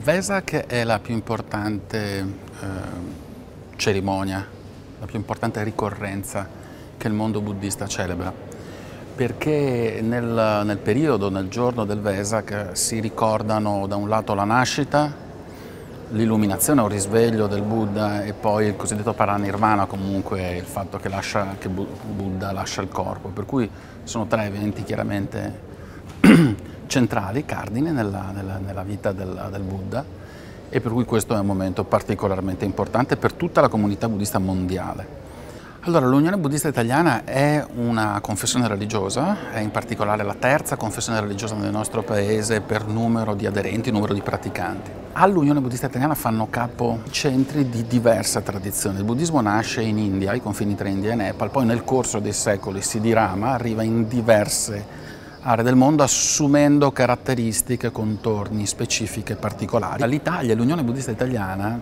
Vesak è la più importante cerimonia, la più importante ricorrenza che il mondo buddista celebra, perché nel periodo, nel giorno del Vesak, si ricordano da un lato la nascita, l'illuminazione o risveglio del Buddha e poi il cosiddetto paranirvana, comunque il fatto che Buddha lascia il corpo, per cui sono tre eventi chiaramente centrali, cardine nella vita del Buddha, e per cui questo è un momento particolarmente importante per tutta la comunità buddista mondiale. Allora, l'Unione Buddista Italiana è una confessione religiosa, è in particolare la terza confessione religiosa nel nostro paese per numero di aderenti, numero di praticanti. All'Unione Buddista Italiana fanno capo centri di diversa tradizione. Il buddismo nasce in India, ai confini tra India e Nepal, poi nel corso dei secoli si dirama, arriva in diverse aree del mondo assumendo caratteristiche, contorni, specifiche, particolari. L'Italia, l'Unione Buddista Italiana,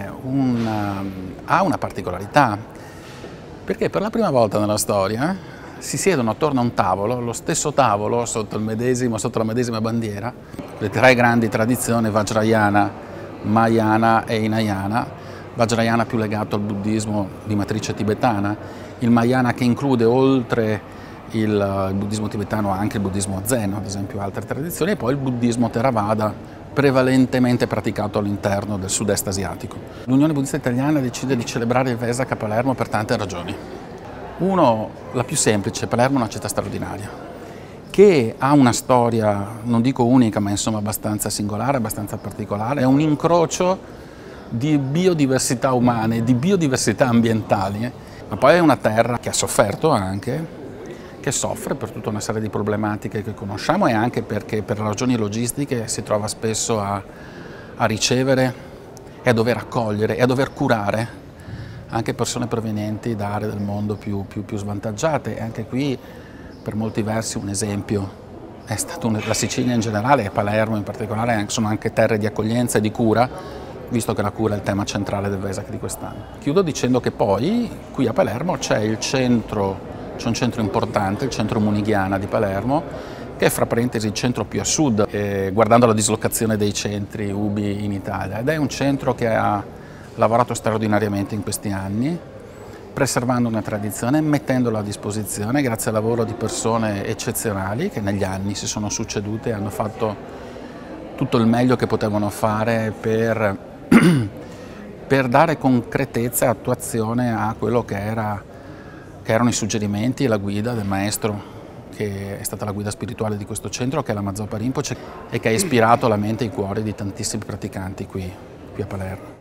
ha una particolarità, perché per la prima volta nella storia si siedono attorno a un tavolo, lo stesso tavolo sotto la medesima bandiera, le tre grandi tradizioni Vajrayana, Mahayana e Hinayana. Vajrayana più legato al buddismo di matrice tibetana, il Mahayana che include oltre il buddismo tibetano anche il buddismo zen, ad esempio altre tradizioni, e poi il buddismo Theravada, prevalentemente praticato all'interno del sud-est asiatico. L'Unione Buddista Italiana decide di celebrare il Vesak a Palermo per tante ragioni. Uno, la più semplice: Palermo è una città straordinaria, che ha una storia, non dico unica, ma insomma abbastanza singolare, abbastanza particolare. È un incrocio di biodiversità umane, di biodiversità ambientali, ma poi è una terra che ha sofferto anche, che soffre per tutta una serie di problematiche che conosciamo, e anche perché per ragioni logistiche si trova spesso a ricevere e a dover accogliere e a dover curare anche persone provenienti da aree del mondo più svantaggiate. E anche qui, per molti versi, un esempio è stato la Sicilia in generale e Palermo in particolare, sono anche terre di accoglienza e di cura, visto che la cura è il tema centrale del Vesak di quest'anno. Chiudo dicendo che poi qui a Palermo c'è un centro importante, il centro Munighiana di Palermo, che è fra parentesi il centro più a sud, guardando la dislocazione dei centri UBI in Italia, ed è un centro che ha lavorato straordinariamente in questi anni, preservando una tradizione, mettendola a disposizione grazie al lavoro di persone eccezionali che negli anni si sono succedute e hanno fatto tutto il meglio che potevano fare per dare concretezza e attuazione a quello che erano i suggerimenti e la guida del maestro, che è stata la guida spirituale di questo centro, che è l'Amma Zopa Rinpoche, e che ha ispirato la mente e i cuori di tantissimi praticanti qui a Palermo.